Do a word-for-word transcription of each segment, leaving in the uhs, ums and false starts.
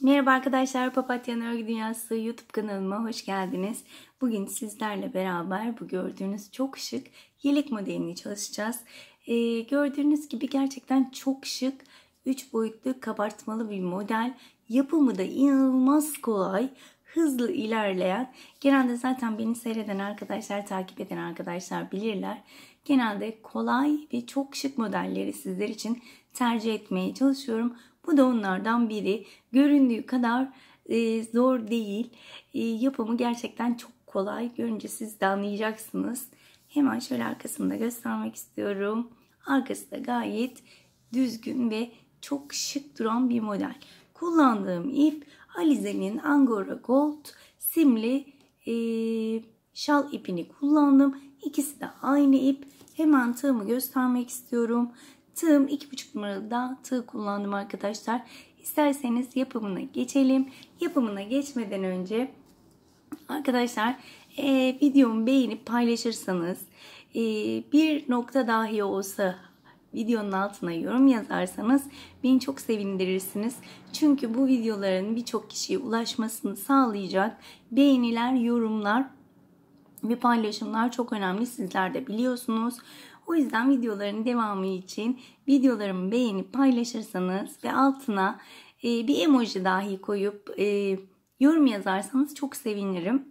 Merhaba arkadaşlar, Papatya Örgü Dünyası YouTube kanalıma hoş geldiniz. Bugün sizlerle beraber bu gördüğünüz çok şık yelek modelini çalışacağız. Ee, gördüğünüz gibi gerçekten çok şık, üç boyutlu kabartmalı bir model. Yapımı da inanılmaz kolay, hızlı ilerleyen. Genelde zaten beni seyreden arkadaşlar, takip eden arkadaşlar bilirler. Genelde kolay ve çok şık modelleri sizler için tercih etmeye çalışıyorum. Bu da onlardan biri. Göründüğü kadar e, zor değil. E, yapımı gerçekten çok kolay. Görünce siz de anlayacaksınız. Hemen şöyle arkasını da göstermek istiyorum. Arkası da gayet düzgün ve çok şık duran bir model. Kullandığım ip Alize'nin Angora Gold simli e, şal ipini kullandım. İkisi de aynı ip. Hemen tığımı göstermek istiyorum. Tığım iki buçuk numaralı tığ kullandım arkadaşlar. İsterseniz yapımına geçelim. Yapımına geçmeden önce arkadaşlar e, videomu beğenip paylaşırsanız e, bir nokta dahi olsa videonun altına yorum yazarsanız beni çok sevindirirsiniz. Çünkü bu videoların birçok kişiye ulaşmasını sağlayacak beğeniler, yorumlar ve paylaşımlar çok önemli. Sizler de biliyorsunuz. O yüzden videoların devamı için videolarımı beğenip paylaşırsanız ve altına e, bir emoji dahi koyup e, yorum yazarsanız çok sevinirim.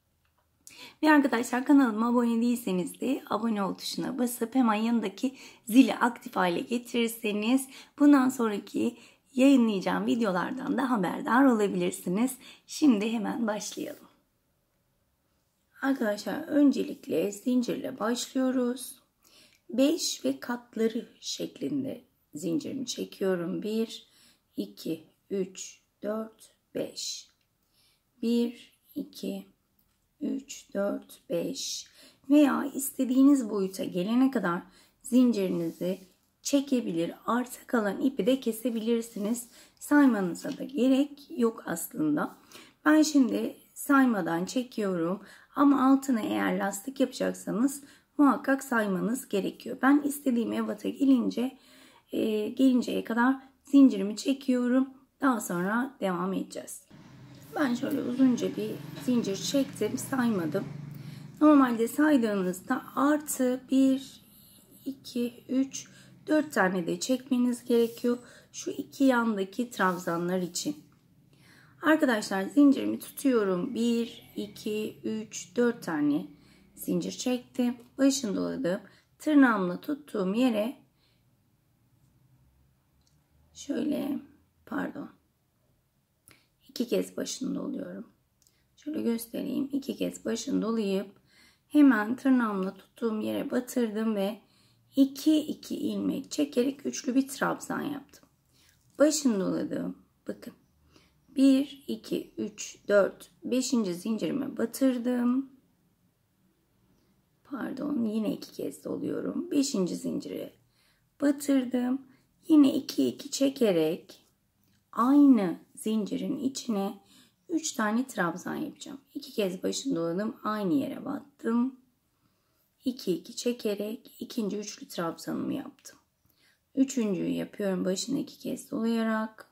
Ve arkadaşlar kanalıma abone değilseniz de abone ol tuşuna basıp hemen yanındaki zili aktif hale getirirseniz bundan sonraki yayınlayacağım videolardan da haberdar olabilirsiniz. Şimdi hemen başlayalım. Arkadaşlar öncelikle zincirle başlıyoruz. beş ve katları şeklinde zincirimi çekiyorum. bir, iki, üç, dört, beş. bir, iki, üç, dört, beş. Veya istediğiniz boyuta gelene kadar zincirinizi çekebilir. Arta kalan ipi de kesebilirsiniz. Saymanıza da gerek yok aslında. Ben şimdi saymadan çekiyorum. Ama altına eğer lastik yapacaksanız muhakkak saymanız gerekiyor. Ben istediğim ebata gelince e, gelinceye kadar zincirimi çekiyorum. Daha sonra devam edeceğiz. Ben şöyle uzunca bir zincir çektim, saymadım. Normalde saydığınızda artı bir, iki, üç, dört tane de çekmeniz gerekiyor. Şu iki yandaki trabzanlar için. Arkadaşlar zincirimi tutuyorum. bir, iki, üç, dört tane zincir çektim. Başını doladım. Tırnağımla tuttuğum yere şöyle pardon iki kez başını doluyorum. Şöyle göstereyim. iki kez başını dolayıp hemen tırnağımla tuttuğum yere batırdım ve iki iki ilmek çekerek üçlü bir trabzan yaptım. Başını doladım. Bakın. bir, iki, üç, dört, beşinci zincirime batırdım. Pardon, yine iki kez doluyorum. beşinci zincire batırdım. Yine iki iki çekerek aynı zincirin içine üç tane trabzan yapacağım. iki kez başını doladım. Aynı yere battım. iki iki çekerek ikinci üçlü trabzanımı yaptım. Üçüncüyü yapıyorum başına iki kez dolayarak.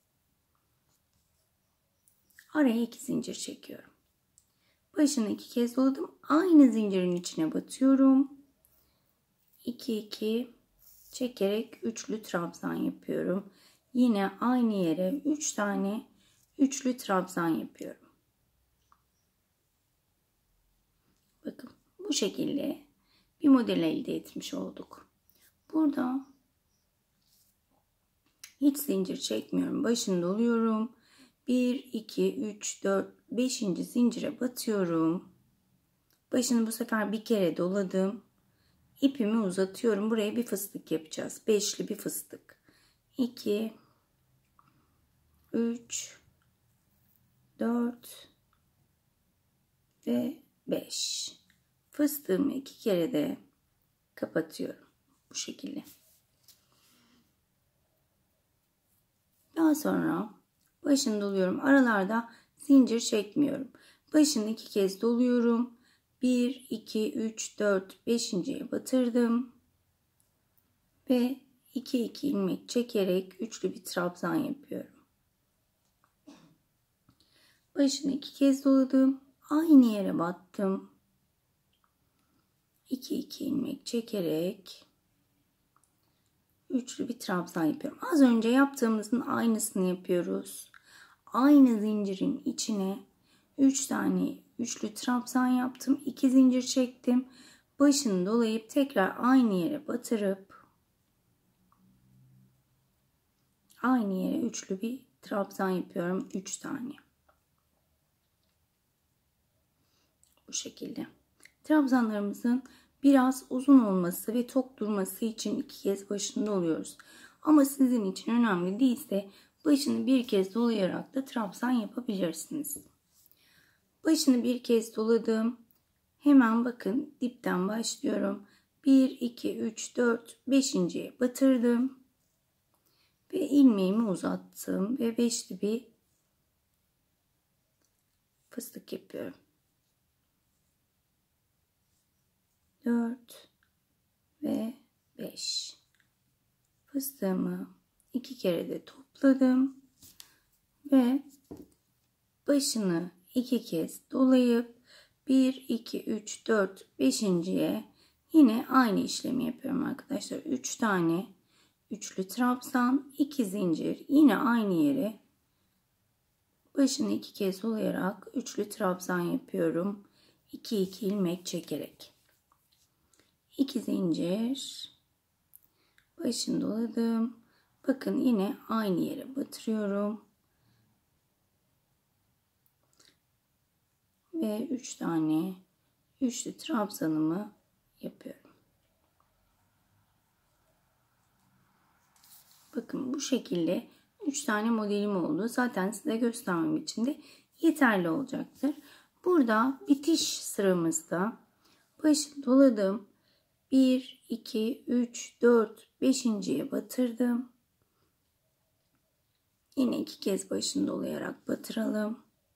Araya iki zincir çekiyorum. Başını iki kez doladım. Aynı zincirin içine batıyorum. iki iki çekerek üçlü trabzan yapıyorum. Yine aynı yere üç tane üçlü trabzan yapıyorum. Bakın bu şekilde bir model elde etmiş olduk. Burada hiç zincir çekmiyorum. Başını doluyorum. bir, iki, üç, dört, beşinci zincire batıyorum. Başını bu sefer bir kere doladım. İpimi uzatıyorum. Buraya bir fıstık yapacağız. Beşli bir fıstık. iki, üç, dört ve beş. Fıstığımı iki kere de kapatıyorum. Bu şekilde. Daha sonra başını doluyorum. Aralarda zincir çekmiyorum. Başını iki kez doluyorum. bir, iki, üç, dört, beşinciye batırdım. Ve iki iki ilmek çekerek üçlü bir trabzan yapıyorum. Başını iki kez doladım. Aynı yere battım. iki iki ilmek çekerek üçlü bir trabzan yapıyorum. Az önce yaptığımızın aynısını yapıyoruz. Aynı zincirin içine üç tane üçlü trabzan yaptım. iki zincir çektim. Başını dolayıp tekrar aynı yere batırıp aynı yere üçlü bir trabzan yapıyorum. üç tane. Bu şekilde. Trabzanlarımızın biraz uzun olması ve tok durması için iki kez başını doluyoruz. Ama sizin için önemli değilse başını bir kez dolayarak da trabzan yapabilirsiniz. Başını bir kez doladım. Hemen bakın dipten başlıyorum. bir, iki, üç, dört, beşinciye batırdım. Ve ilmeğimi uzattım ve beşli bir fıstık yapıyorum. dört ve beş. Fıstığımı iki kere de topladım ve başını iki kez dolayıp bir, iki, üç, dört, beşinciye yine aynı işlemi yapıyorum arkadaşlar. üç tane üçlü trabzan, iki zincir, yine aynı yere başını iki kez dolayarak üçlü trabzan yapıyorum. iki iki ilmek çekerek. iki zincir, başını doladım. Bakın yine aynı yere batırıyorum. Ve üç tane üçlü trabzanımı yapıyorum. Bakın bu şekilde üç tane modelim oldu. Zaten size göstermem için de yeterli olacaktır. Burada bitiş sıramızda başını doladım. bir, iki, üç, dört, beşinciye batırdım. Yine iki kez başını dolayarak batıralım.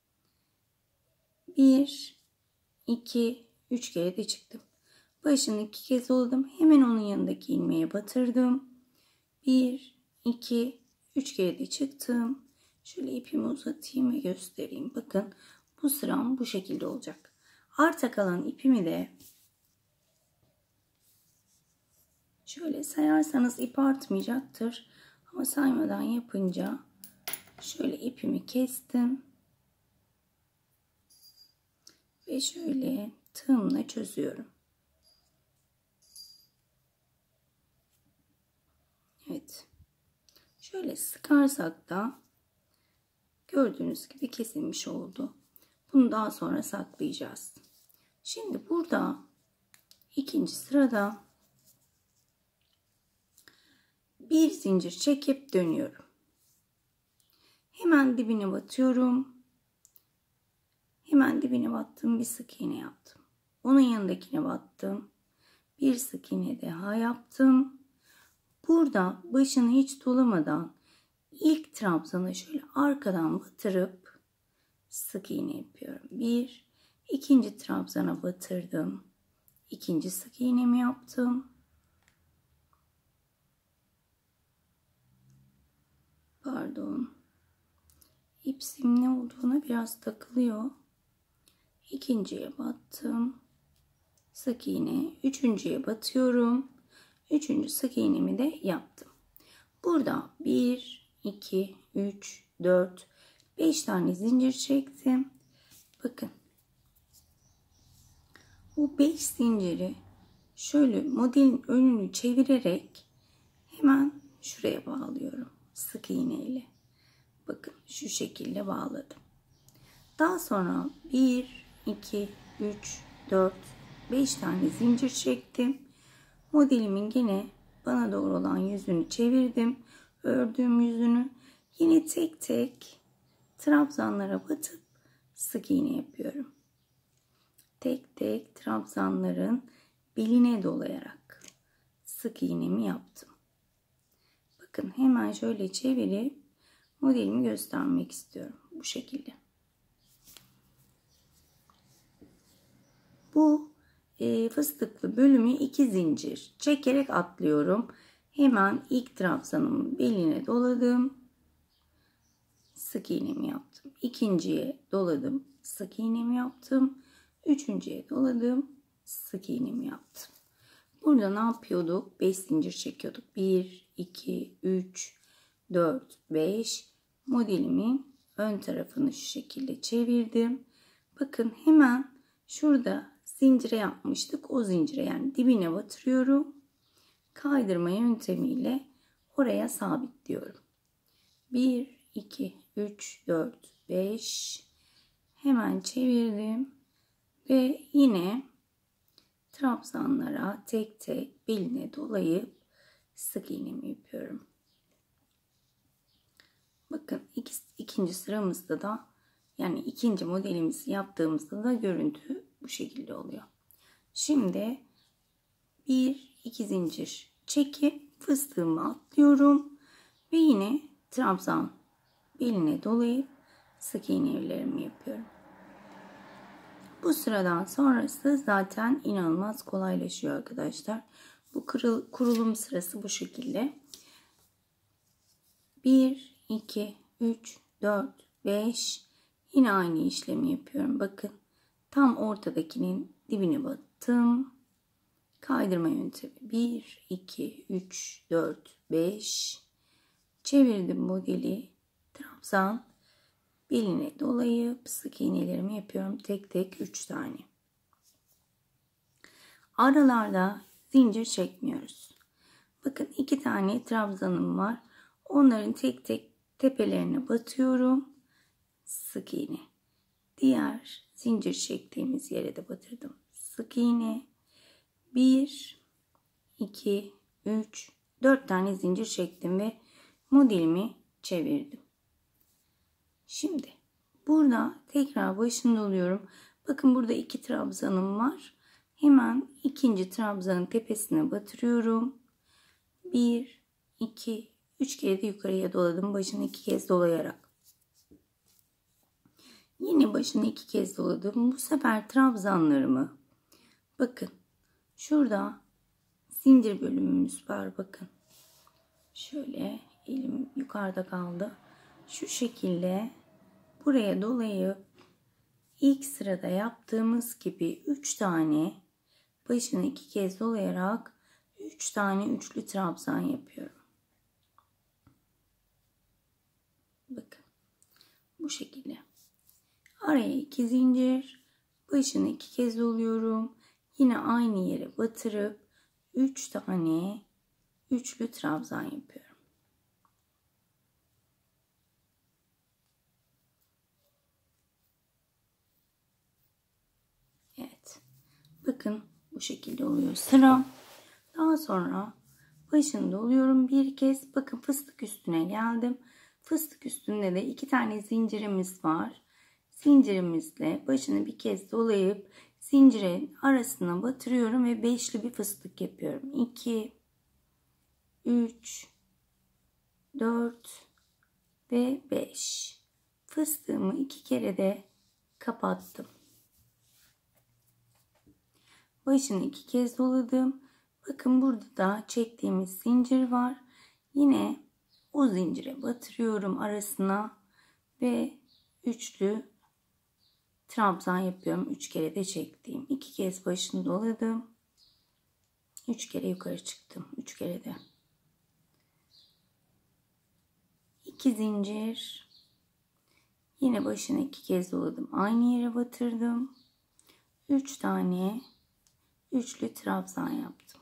bir, iki, üç kere de çıktım. Başını iki kez doladım. Hemen onun yanındaki ilmeğe batırdım. bir, iki, üç kere de çıktım. Şöyle ipimi uzatayım ve göstereyim. Bakın bu sıram bu şekilde olacak. Arta kalan ipimi de şöyle sayarsanız ip artmayacaktır. Ama saymadan yapınca şöyle ipimi kestim. Ve şöyle tığımla çözüyorum. Evet. Şöyle sıkarsak da gördüğünüz gibi kesilmiş oldu. Bunu daha sonra saklayacağız. Şimdi burada ikinci sırada bir zincir çekip dönüyorum. Hemen dibine batıyorum. Hemen dibine battım, bir sık iğne yaptım. Onun yanındakine battım. Bir sık iğne daha yaptım. Burada başını hiç dolamadan ilk trabzanı şöyle arkadan batırıp sık iğne yapıyorum. Bir, ikinci trabzana batırdım. İkinci sık iğnemi yaptım. Pardon. İpsim ne olduğuna biraz takılıyor. İkinciye battım. Sık iğne. Üçüncüye batıyorum. Üçüncü sık iğnemi de yaptım. Burada bir, iki, üç, dört, beş tane zincir çektim. Bakın. Bu beş zinciri şöyle modelin önünü çevirerek hemen şuraya bağlıyorum. Sık iğne ile. Bakın şu şekilde bağladım. Daha sonra bir, iki, üç, dört, beş tane zincir çektim. Modelimin yine bana doğru olan yüzünü çevirdim. Ördüğüm yüzünü yine tek tek trabzanlara batıp sık iğne yapıyorum. Tek tek trabzanların beline dolayarak sık iğnemi yaptım. Bakın hemen şöyle çevirip modelimi göstermek istiyorum. Bu şekilde. Bu e, fıstıklı bölümü iki zincir çekerek atlıyorum. Hemen ilk trabzanımın beline doladım. sık iğnemi yaptım. İkinciye doladım, sık iğnemi yaptım. Üçüncüye doladım, sık iğnemi yaptım. Burada ne yapıyorduk? beş zincir çekiyorduk. bir, iki, üç, dört, beş. Modelimin ön tarafını şu şekilde çevirdim. Bakın hemen şurada zincire yapmıştık. O zincire, yani dibine batırıyorum. Kaydırma yöntemiyle oraya sabitliyorum. bir, iki, üç, dört, beş. Hemen çevirdim. Ve yine trabzanlara tek tek beline dolayıp sık iğnemi yapıyorum. Bakın iki, ikinci sıramızda da, yani ikinci modelimizi yaptığımızda da görüntü bu şekilde oluyor. Şimdi bir iki zincir çekip fıstığımı atlıyorum ve yine trabzan beline dolayıp sık iğnelerimi yapıyorum. Bu sıradan sonrası zaten inanılmaz kolaylaşıyor arkadaşlar. Bu kırıl, kurulum sırası bu şekilde. bir, iki, üç, dört, beş. Yine aynı işlemi yapıyorum. Bakın tam ortadakinin dibine battım. Kaydırma yöntemi. bir, iki, üç, dört, beş. Çevirdim modeli. Trabzan beline dolayıp sık iğnelerimi yapıyorum. Tek tek üç tane. Aralarda zincir çekmiyoruz. Bakın iki tane trabzanım var. Onların tek tek tepelerine batıyorum. Sık iğne. Diğer zincir çektiğimiz yere de batırdım. Sık iğne. bir, iki, üç, dört tane zincir çektim ve modelimi çevirdim. Şimdi burada tekrar başını doluyorum. Bakın burada iki trabzanım var. Hemen ikinci trabzanın tepesine batırıyorum. bir, iki, üç kere de yukarıya doladım. Başını iki kez dolayarak. Yine başını iki kez doladım. Bu sefer trabzanlarımı, bakın şurada zincir bölümümüz var. Bakın şöyle elim yukarıda kaldı. Şu şekilde buraya dolayıp ilk sırada yaptığımız gibi üç tane başını iki kez dolayarak üç tane üçlü trabzan yapıyorum. Bakın bu şekilde. Araya iki zincir, başını iki kez doluyorum. Yine aynı yere batırıp üç tane üçlü trabzan yapıyorum. Evet. Bakın bu şekilde oluyor sıra. Daha sonra başını doluyorum bir kez. Bakın fıstık üstüne geldim. Fıstık üstünde de iki tane zincirimiz var. Zincirimizle başını bir kez dolayıp zincirin arasına batırıyorum ve beşli bir fıstık yapıyorum. iki, üç, dört ve beş. Fıstığımı iki kere de kapattım. Başını iki kez doladım. Bakın burada da çektiğimiz zincir var. Yine o zincire batırıyorum arasına ve üçlü trabzan yapıyorum. üç kere de çektiğim. iki kez başını doladım. üç kere yukarı çıktım. üç kere de. iki zincir. Yine başını iki kez doladım. Aynı yere batırdım. üç tane üçlü trabzan yaptım.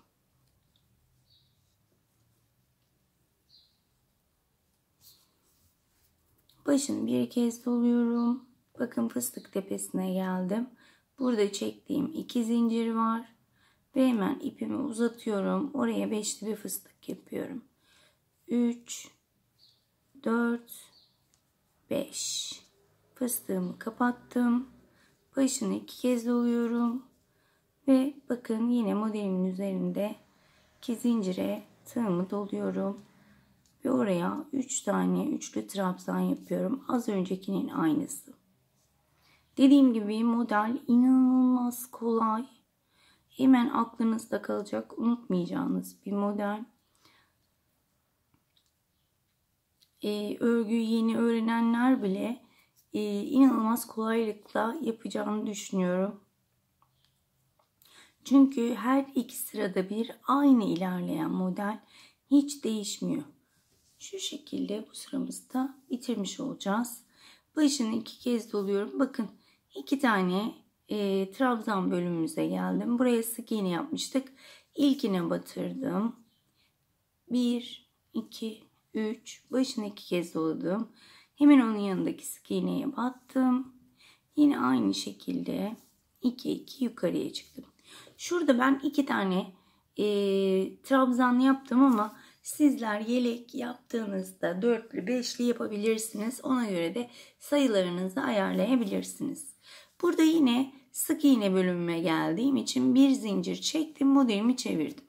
Başını bir kez doluyorum. Bakın fıstık tepesine geldim. Burada çektiğim iki zincir var. Ve hemen ipimi uzatıyorum. Oraya beşli bir fıstık yapıyorum. üç, dört, beş. Fıstığımı kapattım. Başını iki kez doluyorum. Ve bakın yine modelimin üzerinde iki zincire tığımı doluyorum. Ve oraya üç tane üçlü trabzan yapıyorum. Az öncekinin aynısı. Dediğim gibi model inanılmaz kolay. Hemen aklınızda kalacak, unutmayacağınız bir model. e, örgüyü yeni öğrenenler bile e, inanılmaz kolaylıkla yapacağını düşünüyorum. Çünkü her iki sırada bir aynı ilerleyen model hiç değişmiyor. Şu şekilde bu sıramızı da bitirmiş olacağız. Başını iki kez doluyorum. Bakın iki tane e, trabzan bölümümüze geldim. Buraya sık iğne yapmıştık. İlkine batırdım. bir, iki, üç. Başını iki kez doladım. Hemen onun yanındaki sık iğneye battım. Yine aynı şekilde iki iki yukarıya çıktım. Şurada ben iki tane e, trabzan yaptım ama sizler yelek yaptığınızda dörtlü beşli yapabilirsiniz. Ona göre de sayılarınızı ayarlayabilirsiniz. Burada yine sık iğne bölümüme geldiğim için bir zincir çektim, modelimi çevirdim.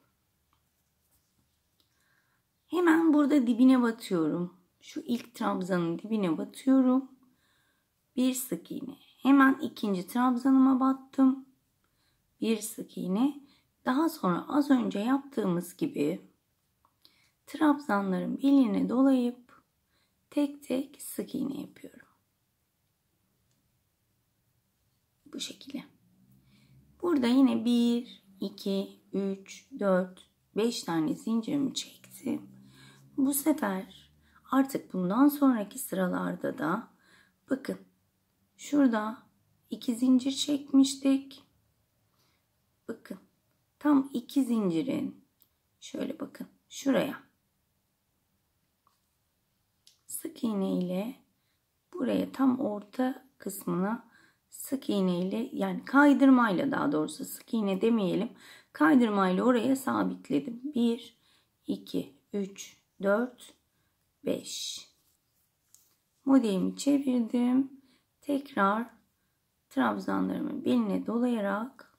Hemen burada dibine batıyorum. Şu ilk trabzanın dibine batıyorum. Bir sık iğne. Hemen ikinci trabzanıma battım. Bir sık iğne. Daha sonra az önce yaptığımız gibi trabzanların beline dolayıp tek tek sık iğne yapıyorum. Bu şekilde. Burada yine bir, iki, üç, dört, beş tane zincirimi çektim. Bu sefer artık bundan sonraki sıralarda da bakın şurada iki zincir çekmiştik. Bakın tam iki zincirin şöyle bakın şuraya sık iğne ile buraya tam orta kısmına sık iğne ile yani kaydırmayla, daha doğrusu sık iğne demeyelim, kaydırmayla oraya sabitledim. bir, iki, üç, dört, beş. Modelimi çevirdim. Tekrar trabzanlarımı beline dolayarak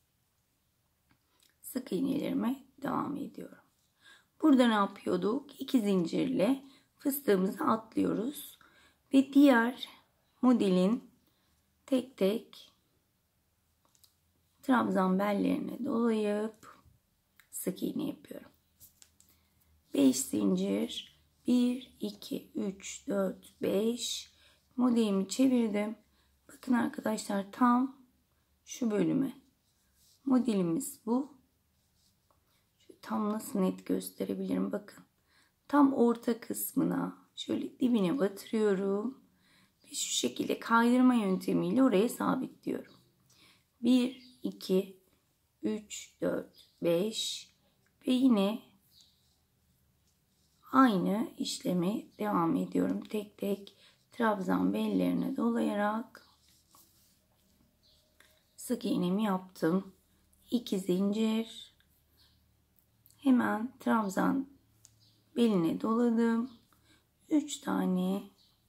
sık iğnelerime devam ediyorum. Burada ne yapıyorduk? İki zincirle fıstığımızı atlıyoruz ve diğer modelin tek tek trabzan bellerine dolayıp sık iğne yapıyorum. beş zincir, bir, iki, üç, dört, beş. Modelimi çevirdim. Bakın arkadaşlar tam şu bölüme. Modelimiz bu. Şu tam nasıl net gösterebilirim bakın. Tam orta kısmına şöyle dibine batırıyorum. Ve şu şekilde kaydırma yöntemiyle oraya sabitliyorum. bir, iki, üç, dört, beş ve yine aynı işlemi devam ediyorum. Tek tek trabzan bellerine dolayarak sık iğnemi yaptım. iki zincir. Hemen trabzan beline doladım. üç tane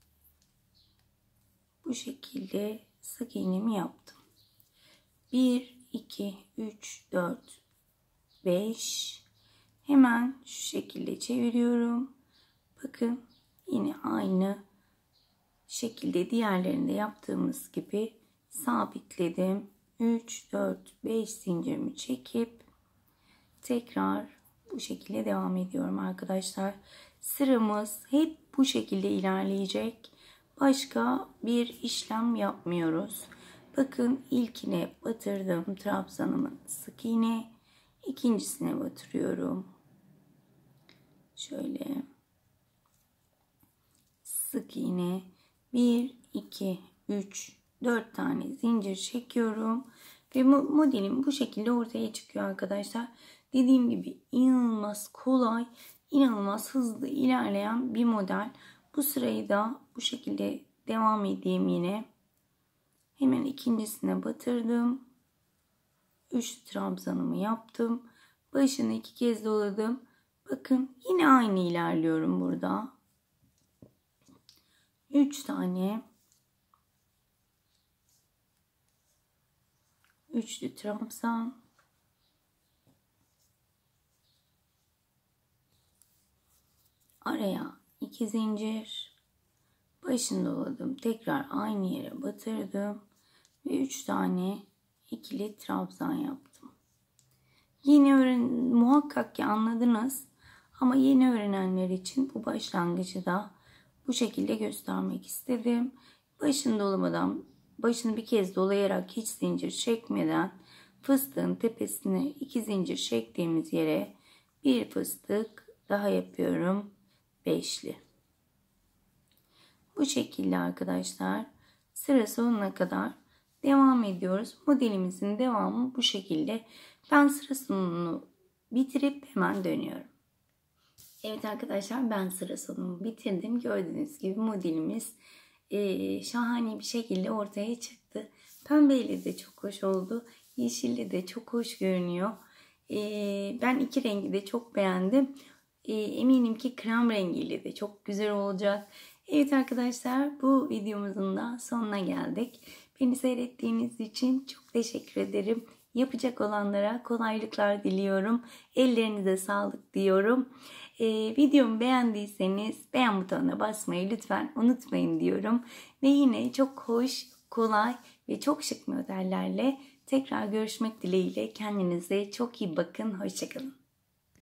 bu şekilde sık iğnemi yaptım. bir, iki, üç, dört, beş. Hemen şu şekilde çeviriyorum. Bakın yine aynı şekilde diğerlerinde yaptığımız gibi sabitledim. üç, dört, beş zincirimi çekip tekrar bu şekilde devam ediyorum arkadaşlar. Sıramız hep bu şekilde ilerleyecek. Başka bir işlem yapmıyoruz. Bakın ilkine batırdım trabzanımın sık iğne. İkincisine batırıyorum. Şöyle sık iğne bir, iki, üç, dört tane zincir çekiyorum ve modelim bu şekilde ortaya çıkıyor arkadaşlar. Dediğim gibi inanılmaz kolay, inanılmaz hızlı ilerleyen bir model. Bu sırayı da bu şekilde devam edeyim yine. Hemen ikincisine batırdım. üç trabzanımı yaptım. Başını iki kez doladım. Bakın yine aynı ilerliyorum burada. üç tane üçlü trabzan. Araya iki zincir. Başını doladım. Tekrar aynı yere batırdım. Ve üç tane ikili trabzan yaptım. Yeni öğren muhakkak ki anladınız. Ama yeni öğrenenler için bu başlangıcı da bu şekilde göstermek istedim. Başını dolamadan, başını bir kez dolayarak hiç zincir çekmeden fıstığın tepesine iki zincir çektiğimiz yere bir fıstık daha yapıyorum. Beşli. Bu şekilde arkadaşlar sıra sonuna kadar devam ediyoruz. Modelimizin devamı bu şekilde. Ben sıra sonunu bitirip hemen dönüyorum. Evet arkadaşlar, ben sıra sonumu bitirdim. Gördüğünüz gibi modelimiz e, şahane bir şekilde ortaya çıktı. Pembeyle de çok hoş oldu. Yeşille de çok hoş görünüyor. E, ben iki rengi de çok beğendim. E, eminim ki krem rengiyle de çok güzel olacak. Evet arkadaşlar, bu videomuzun da sonuna geldik. Beni seyrettiğiniz için çok teşekkür ederim. Yapacak olanlara kolaylıklar diliyorum. Ellerinize sağlık diyorum. Ee, videomu beğendiyseniz beğen butonuna basmayı lütfen unutmayın diyorum. Ve yine çok hoş, kolay ve çok şık modellerle tekrar görüşmek dileğiyle. Kendinize çok iyi bakın. Hoşça kalın.